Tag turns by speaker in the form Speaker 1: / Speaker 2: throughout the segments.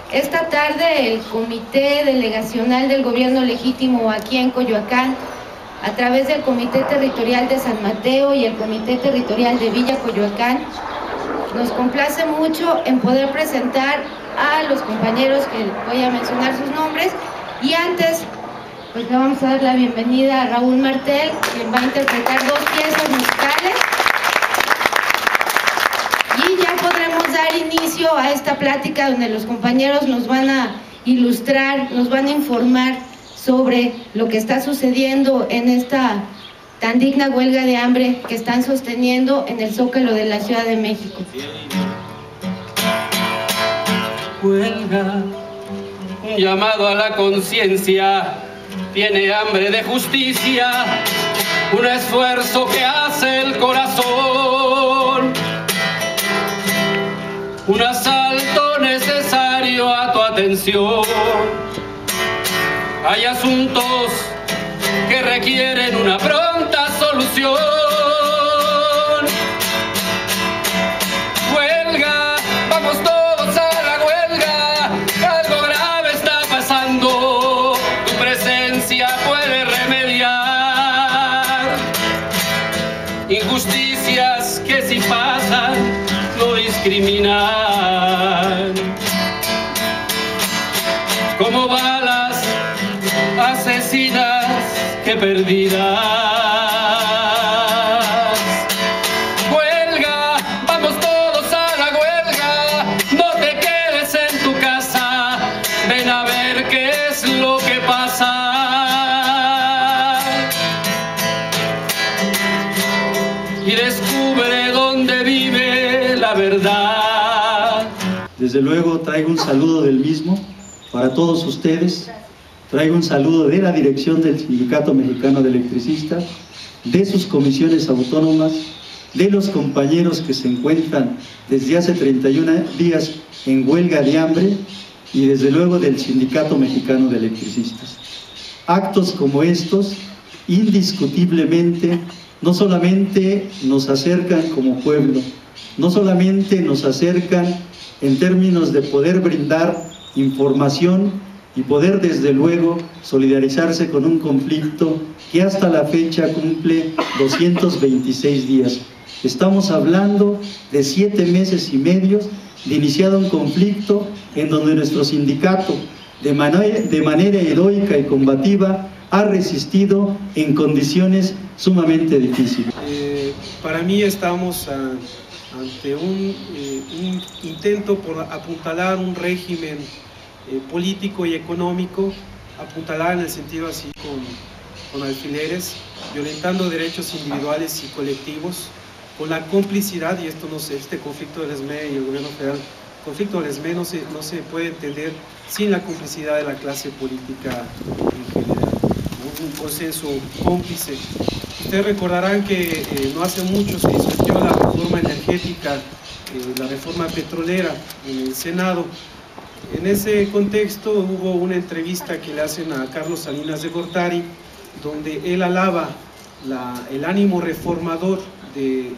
Speaker 1: Esta tarde el Comité Delegacional del Gobierno Legítimo aquí en Coyoacán, a través del Comité Territorial de San Mateo y el Comité Territorial de Villa Coyoacán, nos complace mucho en poder presentar a los compañeros que voy a mencionar sus nombres, y antes pues le vamos a dar la bienvenida a Raúl Martel, quien va a interpretar 2 piezas musicales, y ya podremos dar inicio a esta plática donde los compañeros nos van a ilustrar, nos van a informar sobre lo que está sucediendo en esta tan digna huelga de hambre que están sosteniendo en el Zócalo de la Ciudad de México.
Speaker 2: Huelga, un llamado a la conciencia, tiene hambre de justicia, un esfuerzo que hace el corazón, un asalto necesario a tu atención. Hay asuntos que requieren una pronta solución. Huelga, vamos todos a la huelga, algo grave está pasando, tu presencia puede remediar injusticias que si pasan no discriminan, como balas asesinas que perdidas. Huelga, vamos todos a la huelga, no te quedes en tu casa, ven a ver qué es lo que pasa. Y descubre dónde vive la verdad.
Speaker 3: Desde luego traigo un saludo del mismo para todos ustedes. Traigo un saludo de la dirección del Sindicato Mexicano de Electricistas, de sus comisiones autónomas, de los compañeros que se encuentran desde hace 31 días en huelga de hambre y desde luego del Sindicato Mexicano de Electricistas. Actos como estos, indiscutiblemente, no solamente nos acercan como pueblo, no solamente nos acercan en términos de poder brindar información y poder desde luego solidarizarse con un conflicto que hasta la fecha cumple 226 días. Estamos hablando de 7 meses y medio de iniciado un conflicto en donde nuestro sindicato de manera heroica y combativa ha resistido en condiciones sumamente difíciles.
Speaker 4: Para mí estamos ante un intento por apuntalar un régimen político y económico, apuntalar en el sentido así con alfileres, violentando derechos individuales y colectivos, con la complicidad, y esto no sé, este conflicto del ESME y el gobierno federal, el conflicto del ESME no se puede entender sin la complicidad de la clase política en general, ¿no? Un consenso cómplice. Ustedes recordarán que no hace mucho se discutió la reforma energética, la reforma petrolera en el Senado. En ese contexto hubo una entrevista que le hacen a Carlos Salinas de Gortari, donde él alaba el ánimo reformador de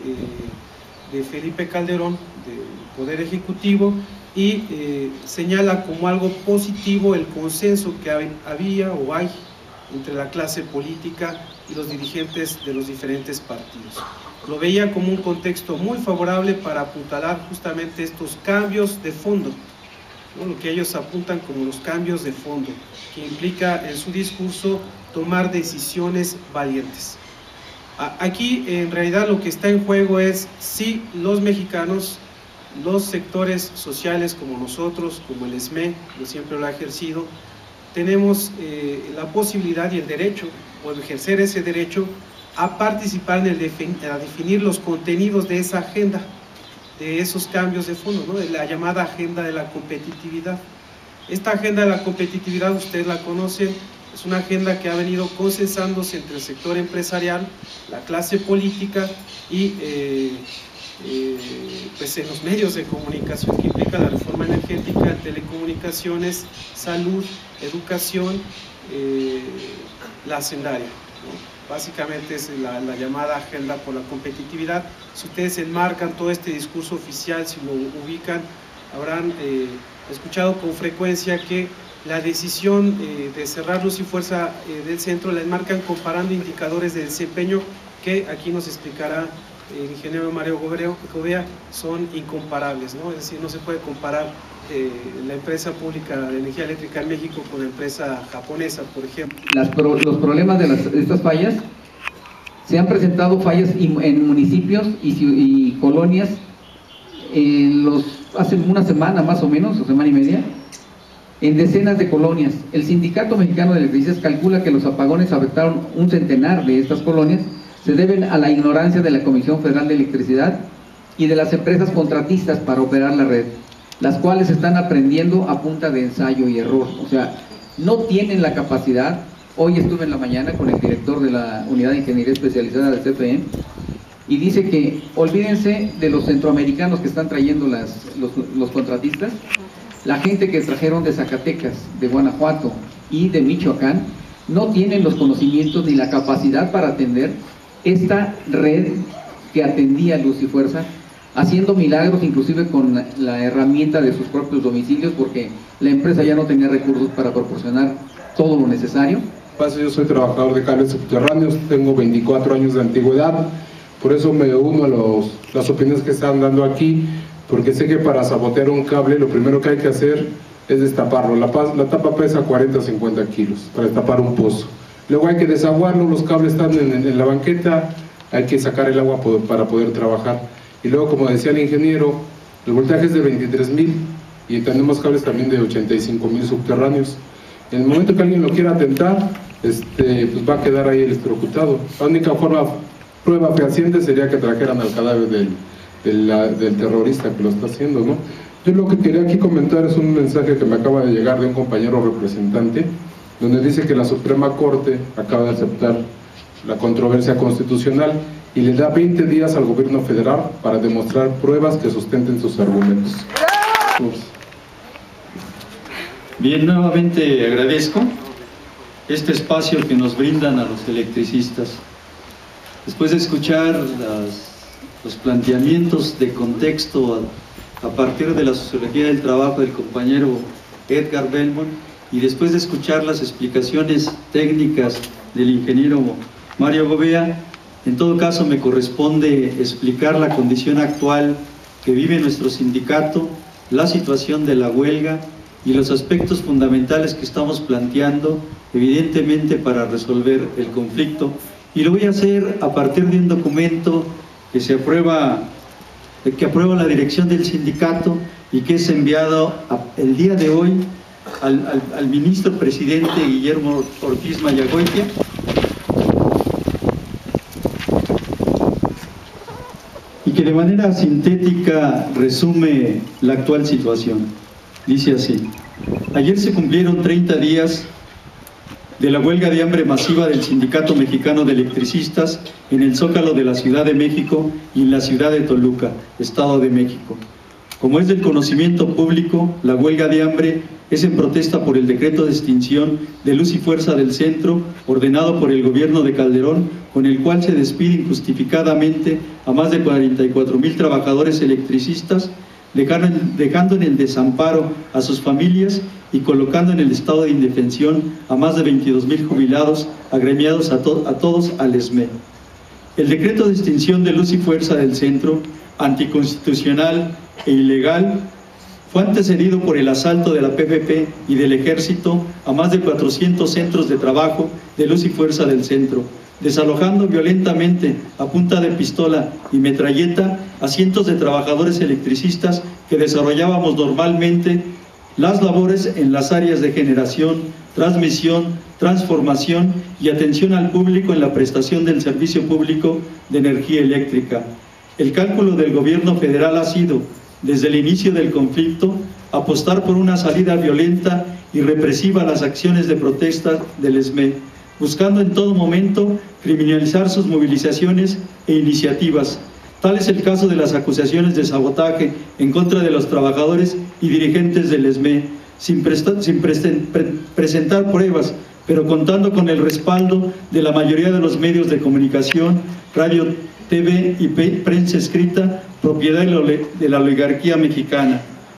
Speaker 4: Felipe Calderón, del Poder Ejecutivo, y señala como algo positivo el consenso que había o hay entre la clase política y los dirigentes de los diferentes partidos. Lo veía como un contexto muy favorable para apuntalar justamente estos cambios de fondo, ¿no? Lo que ellos apuntan como los cambios de fondo, que implica en su discurso tomar decisiones valientes. Aquí en realidad lo que está en juego es si los mexicanos, los sectores sociales como nosotros, como el ESME, yo siempre lo he ejercido, tenemos la posibilidad y el derecho, o ejercer ese derecho, a participar en a definir los contenidos de esa agenda, de esos cambios de fondo, ¿no? De la llamada agenda de la competitividad. Esta agenda de la competitividad, ustedes la conocen, es una agenda que ha venido consensándose entre el sector empresarial, la clase política y pues en los medios de comunicación, que implica la reforma energética, telecomunicaciones, salud, educación, la hacendaria, ¿no? Básicamente es la llamada agenda por la competitividad. Si ustedes enmarcan todo este discurso oficial, si lo ubican, habrán he escuchado con frecuencia que la decisión de cerrar Luz y Fuerza del centro la enmarcan comparando indicadores de desempeño que aquí nos explicará el ingeniero Mario Gobea, son incomparables, ¿no? Es decir, no se puede comparar la empresa pública de energía eléctrica en México con la empresa japonesa, por ejemplo.
Speaker 5: Los problemas de estas fallas, se han presentado fallas en municipios y colonias hace una semana más o menos, o semana y media, en decenas de colonias. El Sindicato Mexicano de Electricistas calcula que los apagones afectaron un centenar de estas colonias, se deben a la ignorancia de la Comisión Federal de Electricidad y de las empresas contratistas para operar la red, las cuales están aprendiendo a punta de ensayo y error. O sea, no tienen la capacidad. Hoy estuve en la mañana con el director de la Unidad de Ingeniería Especializada del CFE y dice que olvídense de los centroamericanos que están trayendo los contratistas. La gente que trajeron de Zacatecas, de Guanajuato y de Michoacán no tienen los conocimientos ni la capacidad para atender esta red que atendía Luz y Fuerza, haciendo milagros inclusive con la herramienta de sus propios domicilios, porque la empresa ya no tenía recursos para proporcionar todo lo necesario.
Speaker 6: Yo soy trabajador de cables subterráneos, tengo 24 años de antigüedad, por eso me uno a las opiniones que están dando aquí, porque sé que para sabotear un cable lo primero que hay que hacer es destaparlo. La tapa pesa 40-50 kilos para destapar un pozo. Luego hay que desaguarlo, los cables están en la banqueta, hay que sacar el agua para poder trabajar. Y luego, como decía el ingeniero, el voltaje es de 23.000 y tenemos cables también de 85.000 subterráneos. En el momento que alguien lo quiera atentar, pues va a quedar ahí electrocutado. La única prueba fehaciente sería que trajeran al cadáver del terrorista que lo está haciendo, ¿no? Yo lo que quería aquí comentar es un mensaje que me acaba de llegar de un compañero representante, donde dice que la Suprema Corte acaba de aceptar la controversia constitucional y le da 20 días al gobierno federal para demostrar pruebas que sustenten sus argumentos.
Speaker 3: Bien, nuevamente agradezco este espacio que nos brindan a los electricistas. Después de escuchar los planteamientos de contexto a partir de la sociología del trabajo del compañero Edgar Belmont, y después de escuchar las explicaciones técnicas del ingeniero Mario Gobea, en todo caso me corresponde explicar la condición actual que vive nuestro sindicato, la situación de la huelga y los aspectos fundamentales que estamos planteando, evidentemente para resolver el conflicto. Y lo voy a hacer a partir de un documento que aprueba la dirección del sindicato y que es enviado el día de hoy al ministro presidente Guillermo Ortiz Mayagoitia, y que de manera sintética resume la actual situación. Dice así: ayer se cumplieron 30 días de la huelga de hambre masiva del Sindicato Mexicano de Electricistas en el Zócalo de la Ciudad de México y en la ciudad de Toluca, Estado de México. Como es del conocimiento público, la huelga de hambre es en protesta por el decreto de extinción de Luz y Fuerza del Centro, ordenado por el gobierno de Calderón, con el cual se despide injustificadamente a más de 44,000 trabajadores electricistas, dejando en el desamparo a sus familias y colocando en el estado de indefensión a más de 22,000 jubilados agremiados a todos al ESME. El decreto de extinción de Luz y Fuerza del Centro, anticonstitucional e ilegal, fue antecedido por el asalto de la PFP y del Ejército a más de 400 centros de trabajo de Luz y Fuerza del Centro, desalojando violentamente a punta de pistola y metralleta a cientos de trabajadores electricistas que desarrollábamos normalmente las labores en las áreas de generación, transmisión, transformación y atención al público en la prestación del servicio público de energía eléctrica. El cálculo del gobierno federal ha sido, desde el inicio del conflicto, apostar por una salida violenta y represiva a las acciones de protesta del ESME, buscando en todo momento criminalizar sus movilizaciones e iniciativas. Tal es el caso de las acusaciones de sabotaje en contra de los trabajadores y dirigentes del ESME, sin presentar pruebas, pero contando con el respaldo de la mayoría de los medios de comunicación, radio, TV y prensa escrita, propiedad de la oligarquía mexicana.